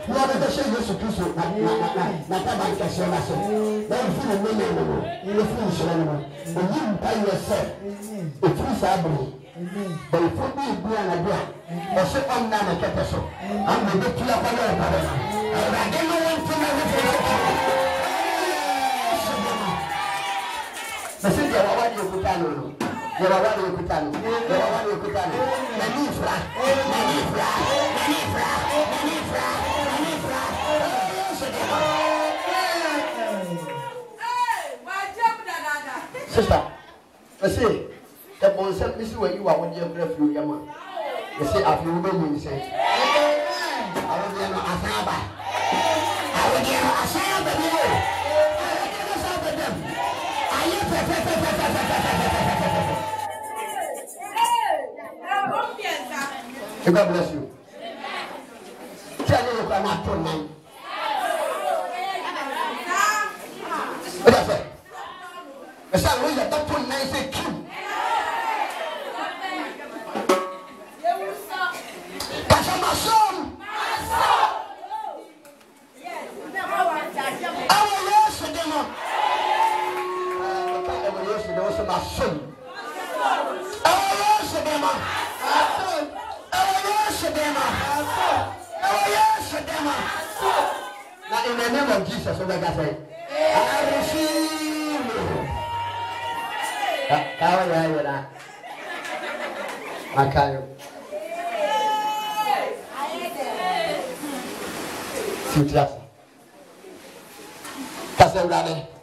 na ba she Yesu Kristo na ta ba ka she na so na fu no me no no fu so no no yi mpa yourself e fu sa bro but fu bi na do o se on na na kete so am be tu la pa na ba na de no won fu na Nasi dia wawadi ukutano no. Dia wawadi ukutano. Dia wawadi ukutano. Nanifra. Sister, nasi, the concept is where you are when you have few yama. You say I feel when you say. I will be no asaba. I will be no asaba. God bless you. Tell you you cannot turn nine. What I say? I said, when you don't turn nine, say true. Pastor, my son. I will worship them. I will worship them. My son. I will worship them. Now in the name of Jesus, what I say, I receive you. How are you that? Makayo. Future. Kasem Rade.